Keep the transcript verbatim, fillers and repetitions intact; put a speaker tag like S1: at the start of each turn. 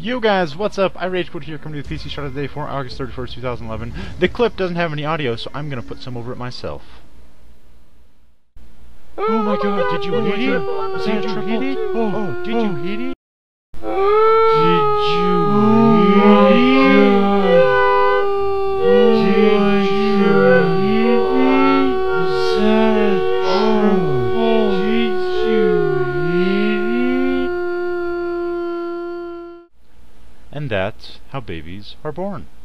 S1: Yo guys, what's up? I RageQuit here, coming to the P C Shot of the Day for August thirty-first, two thousand eleven. The clip doesn't have any audio, so I'm gonna put some over it myself.
S2: Oh my god, did you hit it? Was that a triple? Oh, oh, did you hit it? Did you hit it? Did you hit it? Was that a triple? Did you hit it?
S1: And that's how babies are born.